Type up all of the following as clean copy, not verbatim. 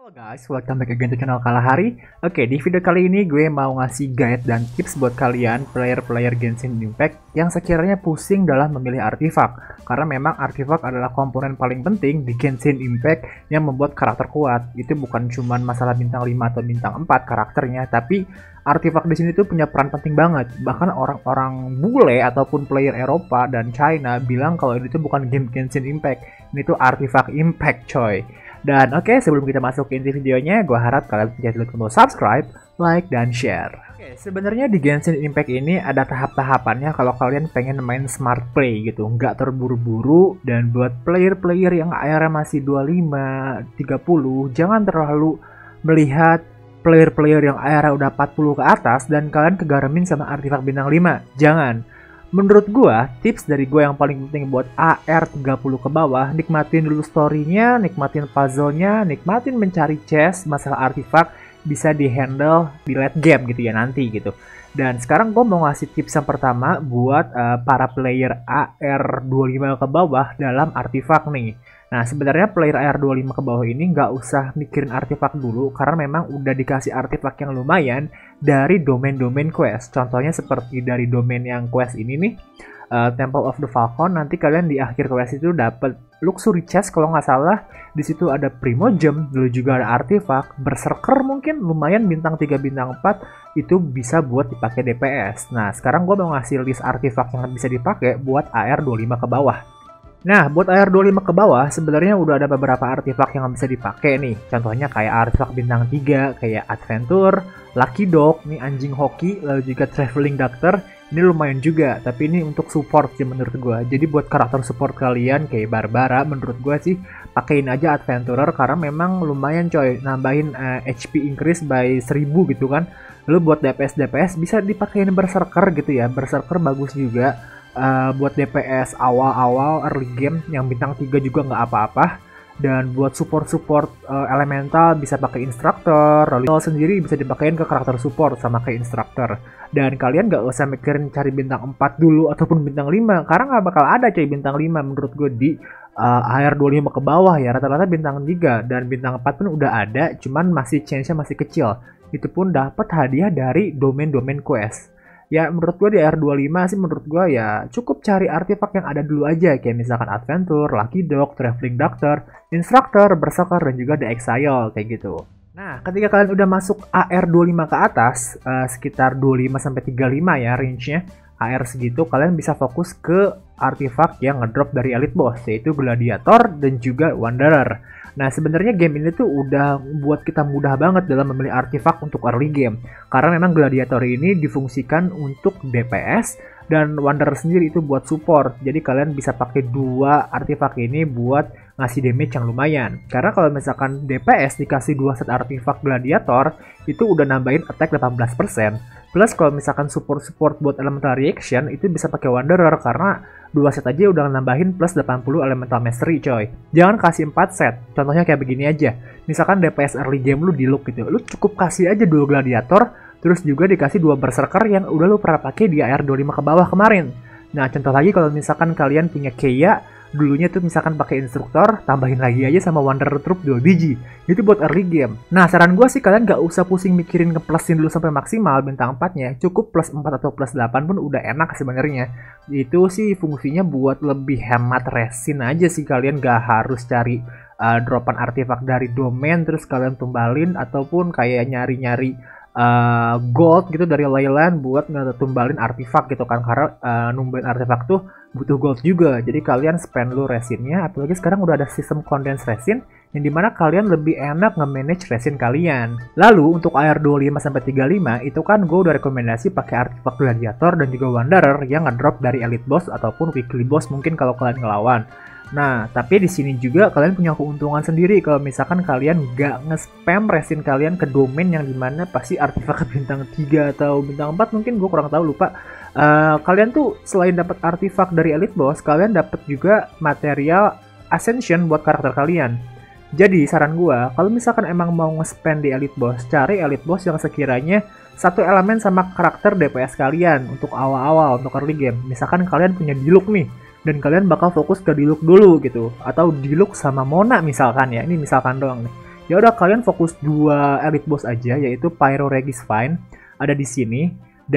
Halo guys, welcome back again to channel Kalahari. Oke, di video kali ini gue mau ngasih guide dan tips buat kalian player-player Genshin Impact yang sekiranya pusing dalam memilih artifak. Karena memang artifak adalah komponen paling penting di Genshin Impact yang membuat karakter kuat. Itu bukan cuma masalah bintang 5 atau bintang 4 karakternya, tapi artifak di sini tuh punya peran penting banget. Bahkan orang-orang bule ataupun player Eropa dan China bilang kalau ini tuh bukan game Genshin Impact, ini tuh artifak Impact coy. Dan oke, sebelum kita masuk ke inti videonya, gue harap kalian punya tombol subscribe, like, dan share. Oke, sebenarnya di Genshin Impact ini ada tahap-tahapannya kalau kalian pengen main smart play gitu, nggak terburu-buru. Dan buat player-player yang AR masih 25, 30, jangan terlalu melihat player-player yang AR udah 40 ke atas dan kalian kegaramin sama artifak bintang 5. Jangan. Menurut gua, tips dari gua yang paling penting buat AR 30 ke bawah, nikmatin dulu story-nya, nikmatin puzzle-nya, nikmatin mencari chest, masalah artifak bisa di-handle di late game gitu ya nanti gitu. Dan sekarang gua mau ngasih tips yang pertama buat para player AR 25 ke bawah dalam artifak nih. Nah, sebenarnya player AR 25 ke bawah ini nggak usah mikirin artifak dulu karena memang udah dikasih artifak yang lumayan dari domain-domain quest. Contohnya seperti dari domain yang quest ini nih, Temple of the Falcon. Nanti kalian di akhir quest itu dapat luxury chest kalau nggak salah. Di situ ada Primogem, dulu juga ada artifak, Berserker mungkin lumayan bintang 3 bintang 4 itu bisa buat dipakai DPS. Nah, sekarang gue mau ngasih list artifak yang bisa dipakai buat AR 25 ke bawah. Nah, buat AR 25 ke bawah sebenarnya udah ada beberapa artifak yang bisa dipakai nih. Contohnya kayak artifak bintang 3, kayak Adventure, Lucky Dog, nih anjing hoki, lalu juga Traveling Doctor. Ini lumayan juga, tapi ini untuk support sih menurut gue. Jadi buat karakter support kalian kayak Barbara, menurut gue sih pakein aja Adventurer karena memang lumayan coy, nambahin HP increase by 1000 gitu kan. Lalu buat DPS bisa dipakein Berserker gitu ya. Berserker bagus juga. Buat DPS awal-awal early game yang bintang 3 juga nggak apa-apa. Dan buat support elemental bisa pakai instructor, lalu sendiri bisa dipakein ke karakter support sama kayak instructor. Dan kalian nggak usah mikirin cari bintang 4 dulu ataupun bintang 5 karena nggak bakal ada coy bintang 5 menurut gue di AR 25 ke bawah ya, rata-rata bintang 3 dan bintang 4 pun udah ada, cuman masih chance-nya masih kecil. Itu pun dapat hadiah dari domain-domain quest. Ya menurut gue di R25 sih menurut gue ya cukup cari artifak yang ada dulu aja kayak misalkan Adventure, Lucky Dog, Traveling Doctor, Instructor, Berserker, dan juga The Exile kayak gitu. Nah ketika kalian udah masuk AR25 ke atas sekitar 25-35 ya range-nya AR segitu, kalian bisa fokus ke artifak yang ngedrop dari Elite Boss yaitu Gladiator dan juga Wanderer. Nah sebenarnya game ini tuh udah buat kita mudah banget dalam memilih artifak untuk early game. Karena memang Gladiator ini difungsikan untuk DPS dan Wanderer sendiri itu buat support. Jadi kalian bisa pakai dua artifak ini buat ngasih damage yang lumayan. Karena kalau misalkan DPS dikasih 2 set artifak Gladiator itu udah nambahin attack 18%. Plus kalau misalkan support buat elemental reaction itu bisa pakai Wanderer karena 2 set aja udah nambahin plus 80 elemental mastery coy. Jangan kasih 4 set. Contohnya kayak begini aja. Misalkan DPS early game lu di look gitu. Lu cukup kasih aja 2 gladiator, terus juga dikasih 2 berserker yang udah lu pernah pakai di AR 25 ke bawah kemarin. Nah, contoh lagi kalau misalkan kalian punya Keia, dulunya tuh misalkan pakai instruktor, tambahin lagi aja sama Wanderer Troop 2 biji. Itu buat early game. Nah, saran gue sih kalian gak usah pusing mikirin ngeplusin dulu sampai maksimal bintang 4-nya. Cukup plus 4 atau plus 8 pun udah enak sebenarnya. Itu sih fungsinya buat lebih hemat resin aja sih, kalian gak harus cari dropan artifak dari domain terus kalian tumbalin ataupun kayak nyari-nyari gold gitu dari Leyland buat ngetumbalin artifak gitu kan, karena numbalin artifak tuh butuh gold juga. Jadi kalian spend dulu resinnya, apalagi sekarang udah ada sistem condense resin yang dimana kalian lebih enak nge-manage resin kalian. Lalu untuk AR 25-35 itu kan gue udah rekomendasi pakai artifak Gladiator dan juga Wanderer yang ngedrop dari Elite Boss ataupun Weekly Boss mungkin kalau kalian ngelawan. Nah, tapi di sini juga kalian punya keuntungan sendiri kalau misalkan kalian nggak nge-spam resin kalian ke domain yang dimana pasti artifak bintang 3 atau bintang 4 mungkin gue kurang tahu lupa. Kalian tuh selain dapat artifak dari Elite Boss, kalian dapat juga material Ascension buat karakter kalian. Jadi saran gue, kalau misalkan emang mau nge-spam di Elite Boss, cari Elite Boss yang sekiranya satu elemen sama karakter DPS kalian untuk awal-awal, untuk early game. Misalkan kalian punya Diluc nih, dan kalian bakal fokus ke Diluc dulu gitu, atau Diluc sama Mona misalkan ya, ini misalkan doang nih. Ya udah, kalian fokus 2 elite boss aja, yaitu Pyro Regis Vine ada di sini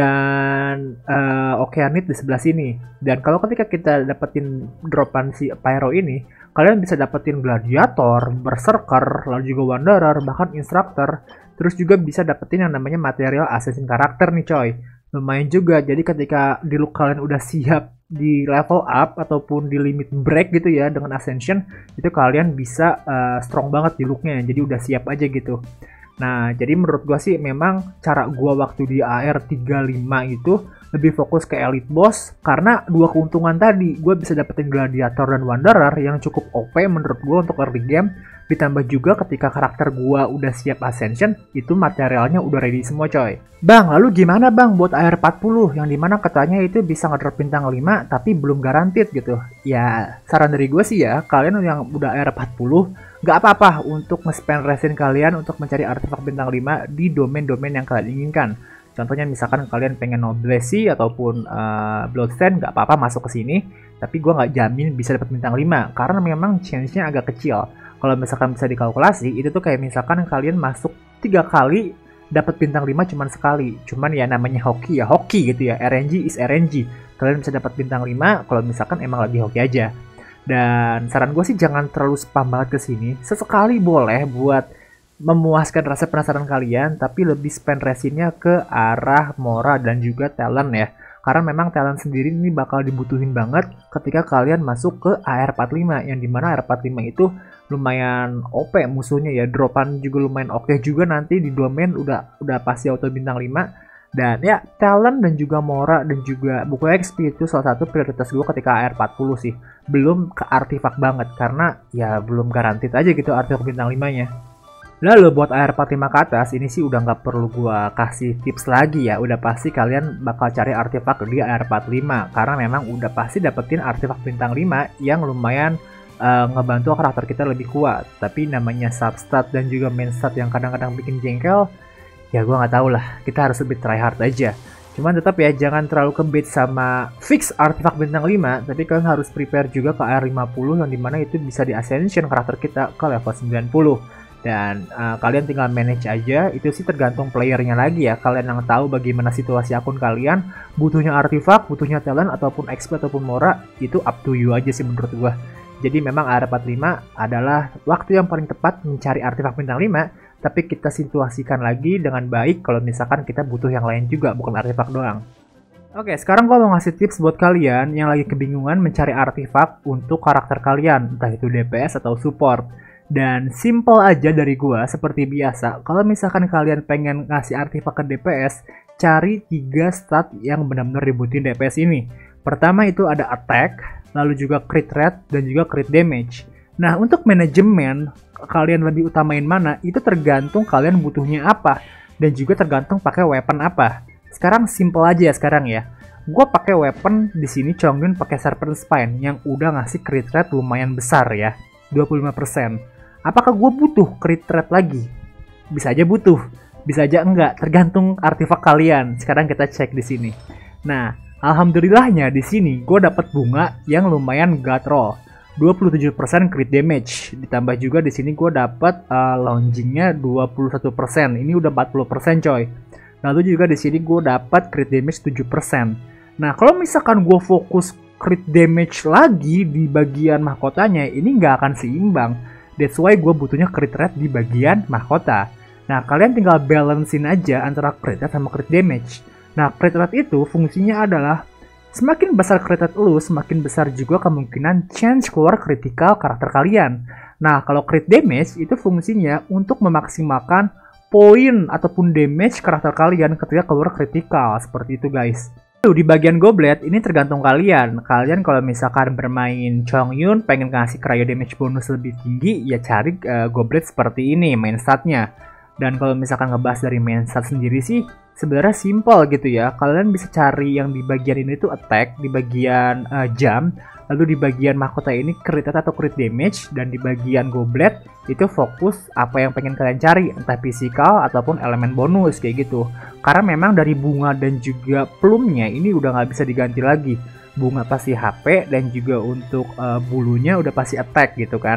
dan Okeanid di sebelah sini. Dan kalau ketika kita dapetin dropan si Pyro ini, kalian bisa dapetin Gladiator, Berserker, lalu juga Wanderer, bahkan Instructor. Terus juga bisa dapetin yang namanya material assassin karakter nih coy. Lumayan juga, jadi ketika di look kalian udah siap di level up ataupun di limit break gitu ya dengan Ascension, itu kalian bisa strong banget di looknya, jadi udah siap aja gitu. Nah, jadi menurut gua sih memang cara gua waktu di AR35 itu lebih fokus ke elite boss karena 2 keuntungan tadi. Gua bisa dapetin Gladiator dan Wanderer yang cukup OP menurut gua untuk early game. Ditambah juga ketika karakter gua udah siap Ascension, itu materialnya udah ready semua coy. Bang, lalu gimana bang buat AR40 yang dimana katanya itu bisa ngedrop bintang 5 tapi belum garantit gitu. Ya, saran dari gue sih ya, kalian yang udah AR40 gak apa-apa untuk nge-spend resin kalian untuk mencari artefak bintang 5 di domain-domain yang kalian inginkan. Contohnya misalkan kalian pengen Noblesse ataupun Bloodstained, gak apa-apa masuk ke sini. Tapi gue gak jamin bisa dapat bintang 5 karena memang chance-nya agak kecil. Kalau misalkan bisa dikalkulasi, itu tuh kayak misalkan kalian masuk 3 kali dapat bintang 5 cuman sekali. Cuman ya namanya hoki ya hoki gitu ya. RNG is RNG. Kalian bisa dapat bintang 5 kalau misalkan emang lagi hoki aja. Dan saran gue sih jangan terlalu spam banget ke sini. Sesekali boleh buat memuaskan rasa penasaran kalian, tapi lebih spend resinnya ke arah Mora dan juga talent ya. Karena memang talent sendiri ini bakal dibutuhin banget ketika kalian masuk ke AR45, yang dimana AR45 itu lumayan OP musuhnya ya, dropan juga lumayan oke juga nanti di domain udah pasti auto bintang 5. Dan ya talent dan juga Mora dan juga buku XP itu salah satu prioritas gue ketika AR40 sih. Belum ke artifak banget karena ya belum garantit aja gitu artifak bintang 5 nya. Lalu buat AR45 ke atas ini sih udah nggak perlu gua kasih tips lagi ya. Udah pasti kalian bakal cari artefak di AR45 karena memang udah pasti dapetin artefak bintang 5 yang lumayan ngebantu karakter kita lebih kuat. Tapi namanya substat dan juga main stat yang kadang-kadang bikin jengkel, ya gua nggak tahu lah. Kita harus lebih tryhard aja. Cuman tetap ya jangan terlalu kebait sama fix artefak bintang 5, tapi kalian harus prepare juga ke AR50 yang dimana itu bisa di ascension karakter kita ke level 90. Dan kalian tinggal manage aja, itu sih tergantung playernya lagi ya. Kalian yang tahu bagaimana situasi akun kalian, butuhnya artifak, butuhnya talent, ataupun XP, ataupun Mora, itu up to you aja sih menurut gua. Jadi memang AR45 adalah waktu yang paling tepat mencari artifak bintang 5, tapi kita situasikan lagi dengan baik kalau misalkan kita butuh yang lain juga, bukan artifak doang. Oke, sekarang gua mau ngasih tips buat kalian yang lagi kebingungan mencari artifak untuk karakter kalian, entah itu DPS atau support. Dan simple aja dari gua seperti biasa. Kalau misalkan kalian pengen ngasih artefak ke DPS, cari 3 stat yang benar-benar dibutuhin DPS ini. Pertama itu ada attack, lalu juga crit rate dan juga crit damage. Nah, untuk manajemen kalian lebih utamain mana itu tergantung kalian butuhnya apa dan juga tergantung pakai weapon apa. Sekarang simple aja ya sekarang ya. Gua pakai weapon di sini Chongyun pakai Serpent Spine yang udah ngasih crit rate lumayan besar ya, 25%. Apakah gue butuh crit rate lagi? Bisa aja butuh, bisa aja enggak, tergantung artefak kalian. Sekarang kita cek di sini. Nah, alhamdulillahnya di sini gue dapat bunga yang lumayan god roll, 27% crit damage. Ditambah juga di sini gue dapat launchingnya 21%. Ini udah 40% coy. Lalu juga di sini gue dapat crit damage 7%. Nah, kalau misalkan gue fokus crit damage lagi di bagian mahkotanya, ini nggak akan seimbang. That's why gue butuhnya crit rate di bagian mahkota. Nah, kalian tinggal balancein aja antara crit rate sama crit damage. Nah, crit rate itu fungsinya adalah semakin besar crit rate lu, semakin besar juga kemungkinan chance keluar critical karakter kalian. Nah, kalau crit damage itu fungsinya untuk memaksimalkan poin ataupun damage karakter kalian ketika keluar critical. Seperti itu guys. Di bagian goblet ini tergantung kalian. Kalian kalau misalkan bermain Chongyun pengen ngasih cryo damage bonus lebih tinggi, ya cari goblet seperti ini main statnya. Dan kalau misalkan ngebahas dari main stat sendiri sih sebenarnya simple gitu ya. Kalian bisa cari yang di bagian ini tuh attack, di bagian jam, lalu di bagian mahkota ini crit atau crit damage, dan di bagian goblet itu fokus apa yang pengen kalian cari, entah physical ataupun elemen bonus kayak gitu. Karena memang dari bunga dan juga plumnya ini udah nggak bisa diganti lagi. Bunga pasti HP dan juga untuk bulunya udah pasti attack gitu kan.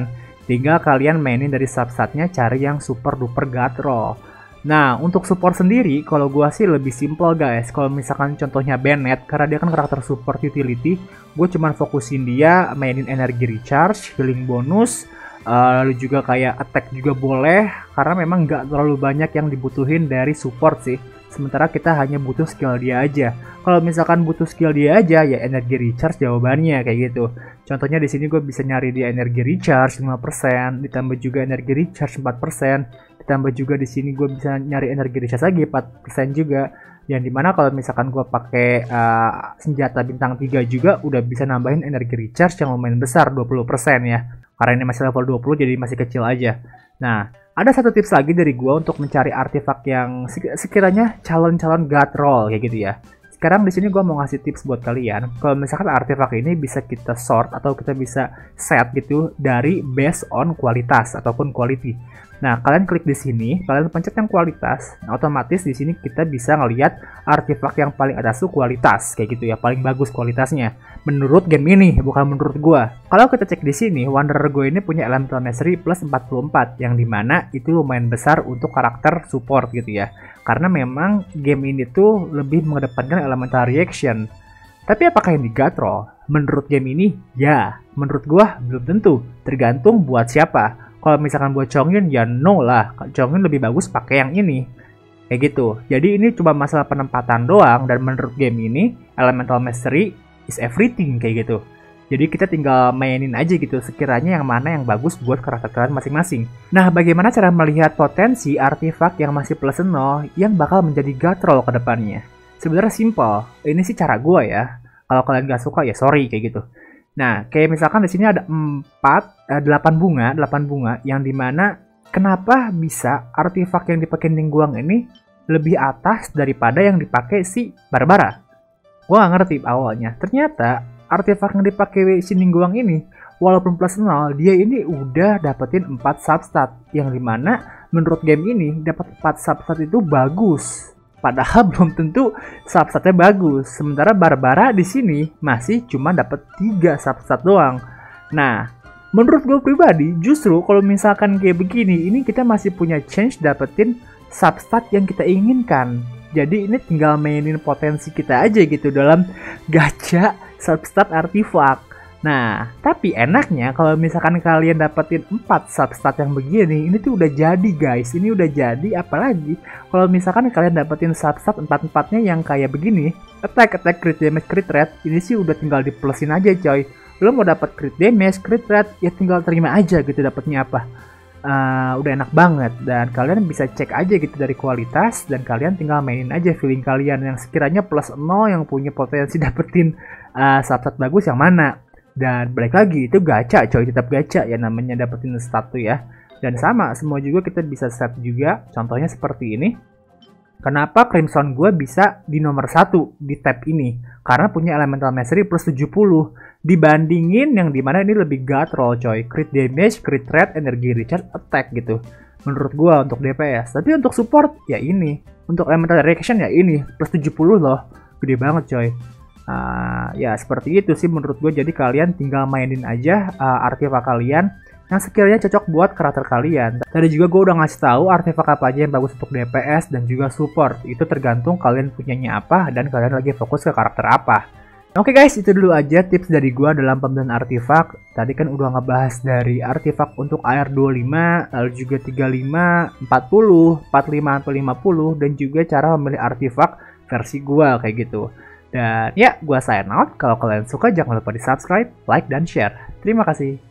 Tinggal kalian mainin dari substatnya, cari yang super duper gatrol. Nah, untuk support sendiri, kalau gua sih lebih simple guys. Kalau misalkan contohnya Bennett, karena dia kan karakter support utility, gue cuman fokusin dia mainin energi recharge, healing bonus, lalu juga kayak attack juga boleh, karena memang nggak terlalu banyak yang dibutuhin dari support sih. Sementara kita hanya butuh skill dia aja. Kalau misalkan butuh skill dia aja, ya energi recharge jawabannya kayak gitu. Contohnya di sini gue bisa nyari dia energi recharge 5%, ditambah juga energi recharge 4%, ditambah juga di sini gue bisa nyari energi recharge lagi 4% juga. Yang dimana kalau misalkan gue pakai senjata bintang 3 juga udah bisa nambahin energi recharge yang lumayan besar 20% ya. Karena ini masih level 20 jadi masih kecil aja. Nah, ada satu tips lagi dari gua untuk mencari artefak yang sekiranya calon-calon god roll kayak gitu ya. Sekarang di sini gua mau ngasih tips buat kalian. Kalau misalkan artefak ini bisa kita sort atau kita bisa set gitu dari based on kualitas ataupun quality. Nah, kalian klik di sini, kalian pencet yang kualitas. Nah, otomatis di sini kita bisa ngelihat artefak yang paling atas tuh kualitas kayak gitu ya, paling bagus kualitasnya. Menurut game ini, bukan menurut gua. Kalau kita cek di sini, Wanderer gue ini punya Elemental Mastery plus 44, yang dimana itu lumayan besar untuk karakter support gitu ya. Karena memang game ini tuh lebih mengedepankan Elemental Reaction. Tapi apakah ini god roll? Menurut game ini, ya. Menurut gua, belum tentu. Tergantung buat siapa. Kalau misalkan buat Chongyun, ya no lah. Chongyun lebih bagus pakai yang ini. Kayak gitu. Jadi ini cuma masalah penempatan doang. Dan menurut game ini, Elemental Mastery is everything kayak gitu. Jadi kita tinggal mainin aja gitu. Sekiranya yang mana yang bagus buat karakter kalian masing-masing. Nah, bagaimana cara melihat potensi artefak yang masih plus 0 yang bakal menjadi god roll ke depannya? Sebenarnya simple. Ini sih cara gue ya. Kalau kalian gak suka ya sorry kayak gitu. Nah, kayak misalkan di sini ada 8 bunga yang dimana kenapa bisa artefak yang dipakai Ningguang ini lebih atas daripada yang dipakai si Barbara? Gua gak ngerti awalnya. Ternyata artefak yang dipakai si Ningguang ini walaupun plus 0, dia ini udah dapetin 4 substat yang dimana menurut game ini dapat 4 substat itu bagus. Padahal belum tentu substatnya bagus. Sementara Barbara di sini masih cuma dapat 3 substat doang. Nah, menurut gue pribadi, justru kalau misalkan kayak begini, ini kita masih punya chance dapetin substat yang kita inginkan. Jadi ini tinggal mainin potensi kita aja gitu dalam gacha substat artefak. Nah, tapi enaknya kalau misalkan kalian dapetin 4 substat yang begini, ini tuh udah jadi guys. Ini udah jadi, apalagi kalau misalkan kalian dapetin substat 4-4-nya yang kayak begini, attack, crit damage, crit rate, ini sih udah tinggal di plusin aja coy. Lo mau dapat crit damage, crit rate, ya tinggal terima aja gitu dapetnya apa. Udah enak banget, dan kalian bisa cek aja gitu dari kualitas, dan kalian tinggal mainin aja feeling kalian yang sekiranya plus 0 yang punya potensi dapetin substat bagus yang mana. Dan balik lagi, itu gacha coy, tetap gacha ya namanya dapetin stat tuh ya. Dan sama, semua juga kita bisa set juga, contohnya seperti ini. Kenapa Crimson gue bisa di nomor 1 di tab ini? Karena punya Elemental Mastery plus 70. Dibandingin yang dimana ini lebih god roll coy. Crit damage, crit rate, energi recharge, attack gitu. Menurut gue untuk DPS. Tapi untuk support, ya ini. Untuk Elemental Reaction ya ini, plus 70 loh. Gede banget coy. Ya seperti itu sih menurut gue. Jadi kalian tinggal mainin aja artefak kalian yang sekiranya cocok buat karakter kalian. Tadi juga gue udah ngasih tahu artefak apa aja yang bagus untuk DPS dan juga support. Itu tergantung kalian punyanya apa dan kalian lagi fokus ke karakter apa. Oke guys, itu dulu aja tips dari gue dalam pemilihan artefak. Tadi kan udah ngebahas dari artefak untuk AR25, lalu juga 35, 40, 45 atau 50, dan juga cara memilih artefak versi gue kayak gitu. Dan ya, gue sign out. Kalau kalian suka jangan lupa di subscribe, like, dan share. Terima kasih.